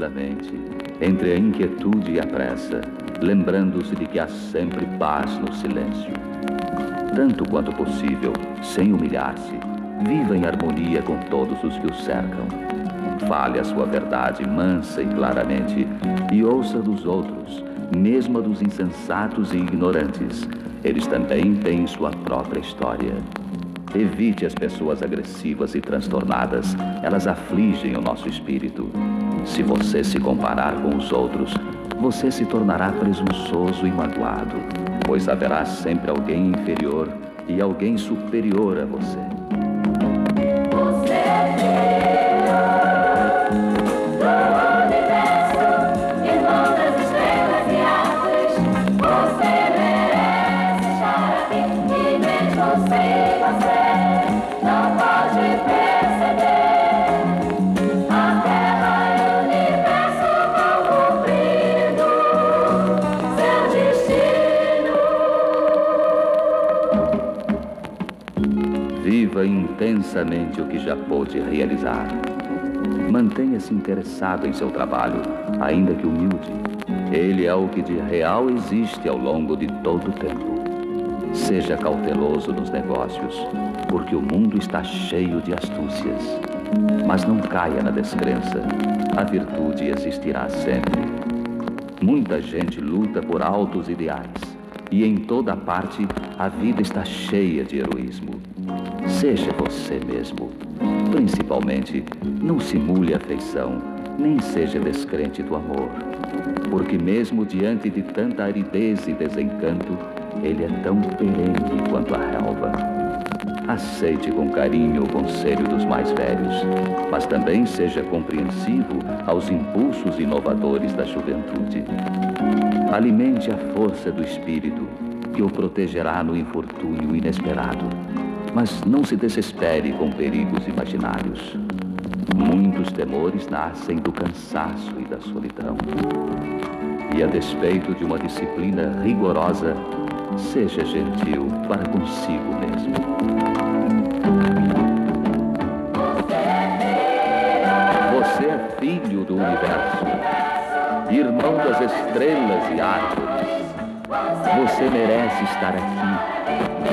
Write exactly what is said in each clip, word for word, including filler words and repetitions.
lentamente, entre a inquietude e a pressa, lembrando-se de que há sempre paz no silêncio. Tanto quanto possível, sem humilhar-se, viva em harmonia com todos os que o cercam. Fale a sua verdade mansa e claramente e ouça dos outros, mesmo a dos insensatos e ignorantes. Eles também têm sua própria história. Evite as pessoas agressivas e transtornadas. Elas afligem o nosso espírito. Se você se comparar com os outros, você se tornará presunçoso e magoado, pois haverá sempre alguém inferior e alguém superior a você. Viva intensamente o que já pôde realizar. Mantenha-se interessado em seu trabalho, ainda que humilde. Ele é o que de real existe ao longo de todo o tempo. Seja cauteloso nos negócios, porque o mundo está cheio de astúcias. Mas não caia na descrença. A virtude existirá sempre. Muita gente luta por altos ideais, e em toda parte a vida está cheia de heroísmo. Seja você mesmo. Principalmente, não simule afeição, nem seja descrente do amor. Porque mesmo diante de tanta aridez e desencanto, ele é tão perene quanto a relva. Aceite com carinho o conselho dos mais velhos, mas também seja compreensivo aos impulsos inovadores da juventude. Alimente a força do espírito, que o protegerá no infortúnio inesperado. Mas não se desespere com perigos imaginários. Muitos temores nascem do cansaço e da solidão. E a despeito de uma disciplina rigorosa, seja gentil para consigo mesmo. Você é filho do universo, irmão das estrelas e árvores. Você merece estar aqui.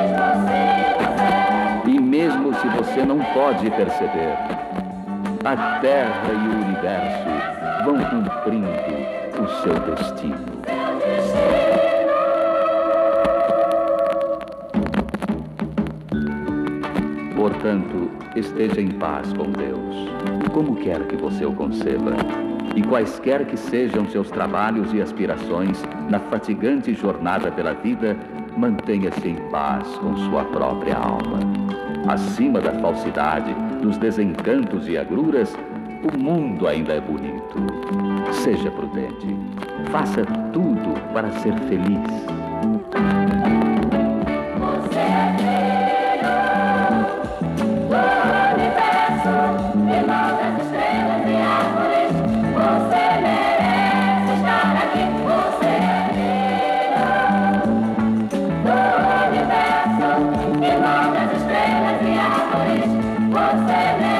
E mesmo se você não pode perceber, a Terra e o Universo vão cumprindo o seu destino. Portanto, esteja em paz com Deus, como quer que você o conceba, e quaisquer que sejam seus trabalhos e aspirações na fatigante jornada pela vida, mantenha-se em paz com sua própria alma. Acima da falsidade, dos desencantos e agruras, o mundo ainda é bonito. Seja prudente. Faça tudo para ser feliz. Você é filho do universo, irmão das estrelas e árvores. Você merece estar aqui. Você é filho do universo, irmão das estrelas e árvores. Você merece